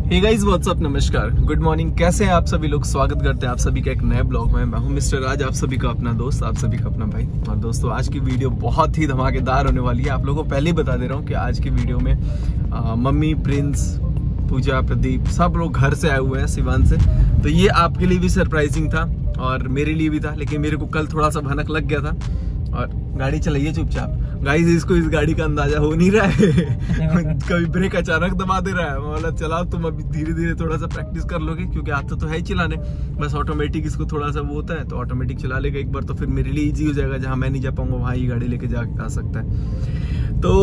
हे guys what's up, नमस्कार, good morning. कैसे हैं आप सभी लोग? स्वागत करते हैं आप सभी का एक नए ब्लॉग में। मैं हूं मिस्टर राज, आप सभी का अपना दोस्त, आप सभी का अपना भाई। और दोस्तों, आज की वीडियो बहुत ही धमाकेदार होने वाली है। आप लोगों को पहले ही बता दे रहा हूं कि आज की वीडियो में मम्मी, प्रिंस, पूजा, प्रदीप सब लोग घर से आए हुए हैं सिवान से। तो ये आपके लिए भी सरप्राइजिंग था और मेरे लिए भी था, लेकिन मेरे को कल थोड़ा सा भनक लग गया था। और गाड़ी चलाइए चुपचाप गाइस, इसको इस गाड़ी का अंदाजा हो नहीं रहा है। कभी ब्रेक अचानक दबा दे रहा है। बोला चलाओ तुम, अभी धीरे धीरे थोड़ा सा प्रैक्टिस कर लोगे, क्योंकि आता तो है ही चलाने, बस ऑटोमेटिक इसको थोड़ा सा वो होता है, तो ऑटोमेटिक चला लेगा एक बार, तो फिर मेरे लिए इजी हो जाएगा। जहां मैं नहीं जा पाऊंगा वहां ये गाड़ी लेके जा सकता है। तो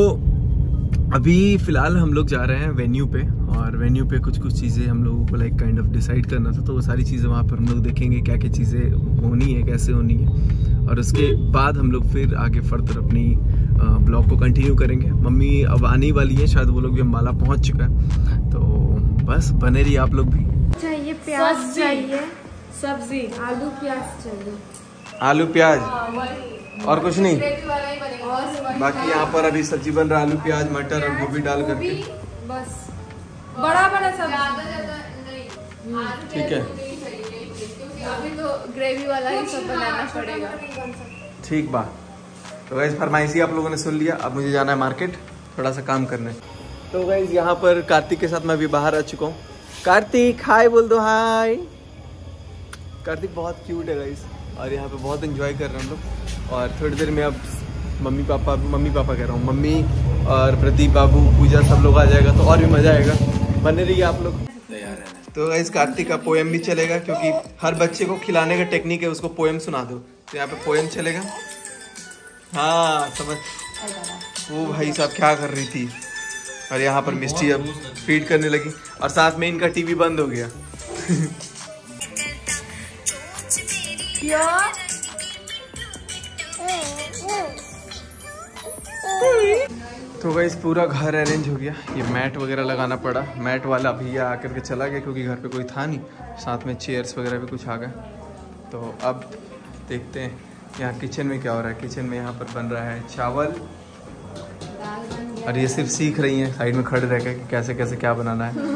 अभी फिलहाल हम लोग जा रहे हैं वेन्यू पे, और वेन्यू पे कुछ चीज़ें हम लोगों को लाइक काइंड ऑफ डिसाइड करना था। तो वो सारी चीज़ें वहाँ पर हम लोग देखेंगे, क्या क्या चीज़ें होनी है, कैसे होनी है, और उसके बाद हम लोग फिर आगे फर्दर अपनी ब्लॉग को कंटिन्यू करेंगे। मम्मी अब आने वाली है, शायद वो लोग भी अम्बाला पहुँच चुका है। तो बस बने रहिए आप लोग भी। चाहिए प्याज, चाहिए सब्जी, आलू प्याज चाहिए, आलू प्याज और कुछ नहीं। बाकी यहाँ पर अभी सब्जी बन रहा है, आलू प्याज मटर और गोभी डाल करके। बस बड़ा बड़ा सब। ठीक है, अभी तो ग्रेवी वाला ही सब बनाना पड़ेगा। ठीक बा। तो गाइस फरमाइशी आप लोगों ने सुन लिया। अब मुझे जाना है मार्केट थोड़ा सा काम करने। तो गाइस यहाँ पर कार्तिक के साथ मैं अभी बाहर आ चुका हूँ। कार्तिक हाय बोल दो, हाय। कार्तिक बहुत क्यूट है गाइस, और यहाँ पे बहुत एंजॉय कर रहे हैं हम लोग। और थोड़ी देर में अब मम्मी पापा कह रहा हूँ, मम्मी और प्रदीप, बाबू, पूजा सब लोग आ जाएगा, तो और भी मजा आएगा। बने रहिए आप लोग। तो गाइस कार्तिक का पोएम भी चलेगा, क्योंकि हर बच्चे को खिलाने का टेक्निक है, उसको पोएम सुना दो। तो यहाँ पे पोएम चलेगा। हाँ समझ। वो भाई साहब क्या कर रही थी, और यहाँ पर मिस्टी अब फीड करने लगी, और साथ में इनका टीवी बंद हो गया। तो गाइस पूरा घर अरेंज हो गया। ये मैट वगैरह लगाना पड़ा। मैट वाला भैया आकर के चला गया, क्योंकि घर पे कोई था नहीं। साथ में चेयर्स वगैरह भी कुछ आ गए। तो अब देखते हैं यहाँ किचन में क्या हो रहा है। किचन में यहाँ पर बन रहा है चावल, और ये सिर्फ सीख रही हैं साइड में खड़े रह कर कि कैसे कैसे क्या बनाना है।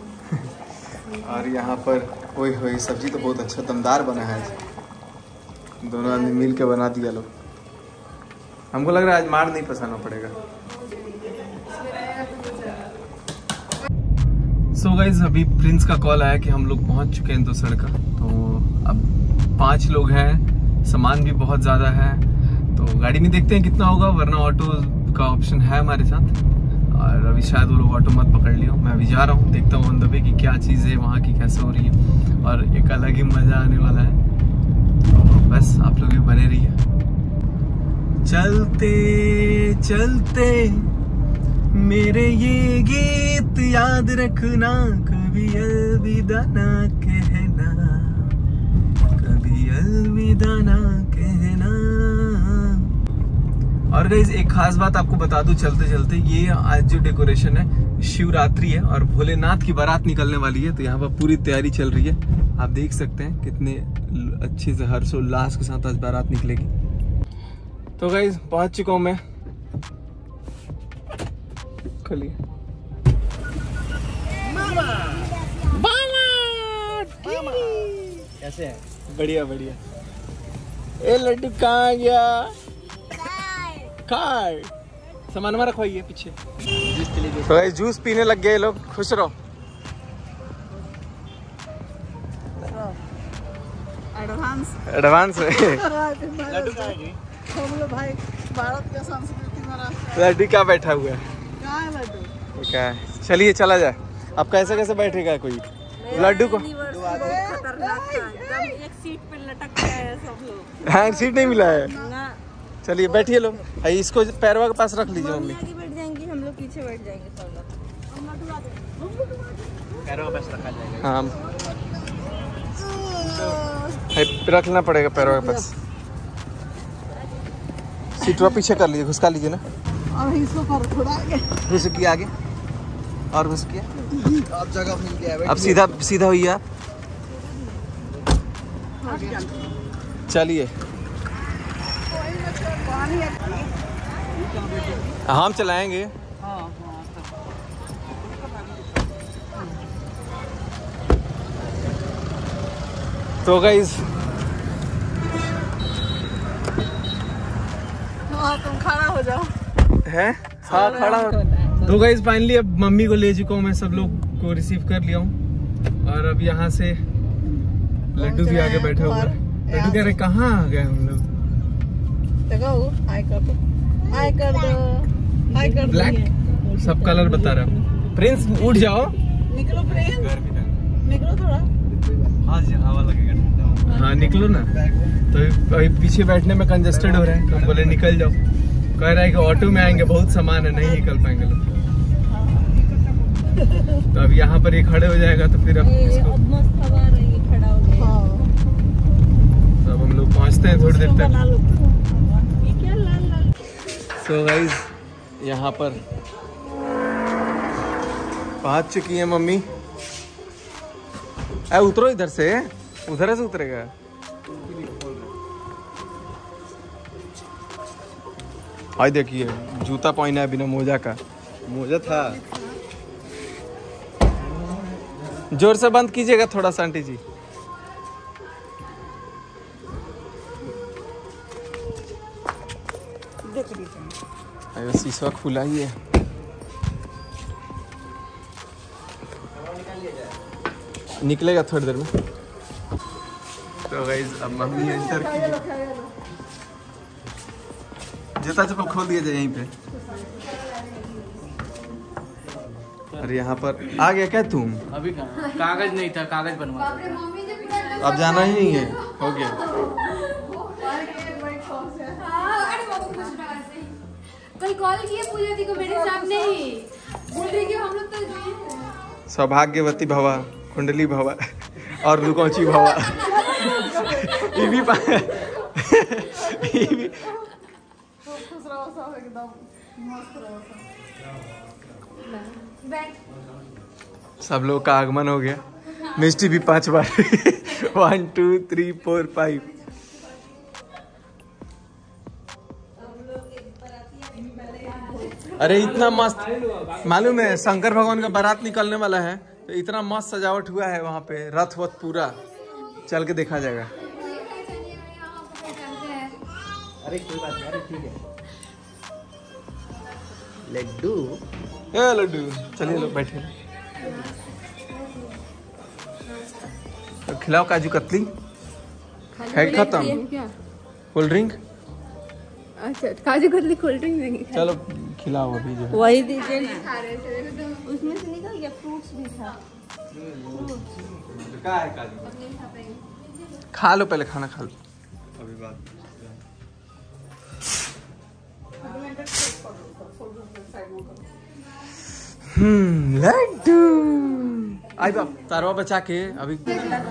और यहाँ पर ओए होए सब्जी तो बहुत अच्छा दमदार बना है। दोनों आदमी मिल के बना दिया लोग। हमको लग रहा है आज मार नहीं फंसाना पड़ेगा। सो गाइज अभी प्रिंस का कॉल आया कि हम लोग पहुंच चुके हैं दोसर का। तो अब 5 लोग हैं, सामान भी बहुत ज़्यादा है, तो गाड़ी में देखते हैं कितना होगा, वरना ऑटो का ऑप्शन है हमारे साथ। और अभी शायद वो लोग ऑटो मत पकड़ लियो। मैं अभी जा रहा हूँ, देखता हूँ ऑन द वे कि क्या चीज़ है वहाँ की, कैसे हो रही है, और एक अलग ही मज़ा आने वाला है। तो बस आप लोग भी बने रहिए। चलते चलते मेरे ये गीत याद रखना, कभी अलविदा ना कहना, कभी अलविदा ना कहना। और गाइस एक खास बात आपको बता दूं चलते चलते, ये आज जो डेकोरेशन है शिवरात्रि है और भोलेनाथ की बारात निकलने वाली है। तो यहाँ पर पूरी तैयारी चल रही है। आप देख सकते हैं कितने अच्छे से हर्षोल्लास के साथ आज बारात निकलेगी। तो गाइस पहुंच चुका हूं मैं। खोलिए। कैसे है? बढ़िया बढ़िया। ए लड्डू कहाँ गया? कार सामान हमारा रखवाइए पीछे। तो गाइस जूस पीने लग गए लोग। खुश रहो। एडवांस लड्डू का है हम लोग भाई भारत के संस्कृति में। लड्डू क्या बैठा हुआ है? कहाँ है लड्डू? क्या है? चलिए चला जाए। अब कैसे कैसे बैठेगा कोई लड्डू को? खतरनाक था, एकदम एक सीट पे लटक गए हैं सब लोग। हाँ सीट नहीं मिला है। चलिए बैठिए लोग। इसको पैरवा के पास रख लीजिए मम्मी। आगे बैठ जाएंगी, हम लोग पीछे बैठ जाएंगे सब लोग। पैरों पे रखा जाएगा। हाँ रखना पड़ेगा पैरवा के पास। सीटवा पीछे कर लीजिए, घुसका लीजिए ना। और इसको कर थोड़ा आगे। घुसकी आगे और घुसकिया। अब जगह मिल गया है। अब सीधा सीधा हुई आप। चलिए हम चलाएंगे। तो गाइस हाँ तुम खड़ा हो जाओ। है हाँ खड़ा हो। तो गाइस फाइनली अब मम्मी को ले चुका हूँ मैं, सब लोग को रिसीव कर लिया हूँ और अब यहाँ से लड्डू भी आगे बैठे हुए हैं। लड्डू कह रहे कहाँ आ गए हम लोग? देखो हाय कर दो, हाय कर दो, हाय कर दो। ब्लैक सब कलर बता रहा हूँ। प्रिंस उठ जाओ, निकलो प्रिंस, निकलो थोड़ा। हवा लगेगा। हाँ निकलो ना। तो अभी पीछे बैठने में कंजेस्टेड हो रहा है तो बोले निकल जाओ। कह रहा है कि ऑटो में आएंगे, बहुत सामान है, नहीं निकल पाएंगे लोग। तो अब यहाँ पर ये खड़े हो जाएगा तो फिर अब इसको मस्त हवा आ रही है, खड़ा हो गया। तो अब हम लोग पहुँचते हैं थोड़ी देर तक। सो गाइस यहाँ पर पहुँच चुकी है मम्मी। उतरो इधर से, उधर से उतरेगा। हाय देखिए जूता पहना है बिना मोजा का। मोजा था। जोर से बंद कीजिएगा थोड़ा सा आंटी जी। अरे शीशा खुला ही है। निकलेगा थोड़ी देर में। तो गाइस अब मम्मी एंटर की। जूता चप्पल खोल दिया जाए यहीं पे। अरे यहाँ पर आ गया क्या तुम? अभी कागज नहीं था, कागज बनवा। अब जाना ही नहीं है, हो गया। कल कॉल किया पूजा दी को मेरे सामने ही, बोल रही कि हम लोग तो सौभाग्यवती भवा, कुंडली भवा और लुकौची भवा। ये भी सब लोग का आगमन हो गया। मिस्टी भी 5 बार 1 2 3 4 5। अरे इतना मस्त, मालूम है शंकर भगवान का बारात निकलने वाला है तो इतना मस्त सजावट हुआ है वहाँ पे। रथ वथ पूरा चल के देखा जाएगा। अरे कोई बात नहीं, अरे ठीक है। लड्डू लड्डू चलिए लोग बैठे। तो खिलाओ काजू कतली। है खत्म कोल्ड ड्रिंक। अच्छा काजू कतली कोल्ड ड्रिंक देंगे। चलो खिलाओ अभी जो वही दीजिए ना। उसमें से निकल गया, फ्रूट्स भी था। खा लो, पहले खाना खा लो अभी बात। लड्डू आई बाप तारवा बचा के अभी। अब तो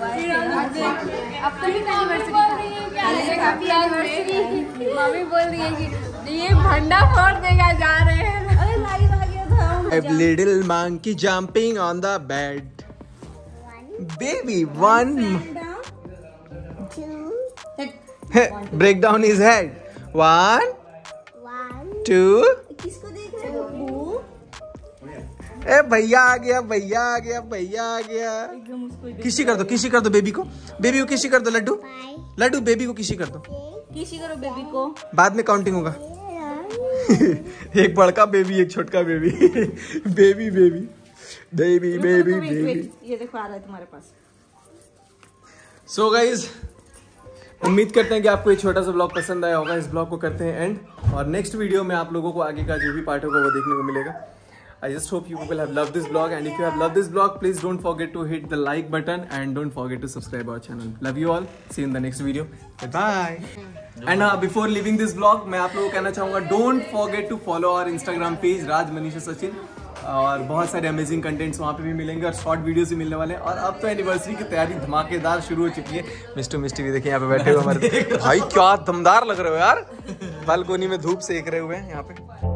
भी एनिवर्सरी मम्मी बोल रही है कि ये भंडा फोड़ देगा, जा रहे हैं। अरे लाइव आ गया था। A little monkey jumping on the bed. Baby, 1 break down his head. 1 2। किसको देख रहे हो? ए भैया आ गया, भैया आ गया, भैया आ गया। किसी कर दो, किसी कर दो बेबी को। बेबी को किसी कर दो। लड्डू लड्डू बेबी को किसी कर दो। किसी करो बेबी को। बाद में काउंटिंग होगा। एक बड़का बेबी, एक छोटका baby. Baby baby baby baby बेबी। ये देखो आ रहा है तुम्हारे पास। सो गाइज उम्मीद करते हैं कि आपको ये छोटा सा ब्लॉग पसंद आया होगा। इस ब्लॉग को करते हैं एंड, और नेक्स्ट वीडियो में आप लोगों को आगे का जो भी पार्ट होगा वो देखने को मिलेगा। I just hope you people have loved this vlog, and if you have loved this vlog, please don't forget to hit the like button and don't forget to subscribe our channel. Love you all. See you in the next video. Bye. And before leaving this vlog, मैं आप लोगों को कहना चाहूँगा don't forget to follow our Instagram page राज मनीषा सचिन, और बहुत सारे amazing contents वहाँ पे भी मिलेंगे और शॉर्ट वीडियोस भी मिलने वाले हैं। और अब तो एनिवर्सरी की तैयारी धमाकेदार शुरू हो चुकी है। मिस्टर मिस्टी भी देखिए यहाँ पे बैठे हुए हमारे भाई, क्या दमदार लग रहे हो यार। बालकोनी में धूप सेक रहे हुए हैं यहाँ पे।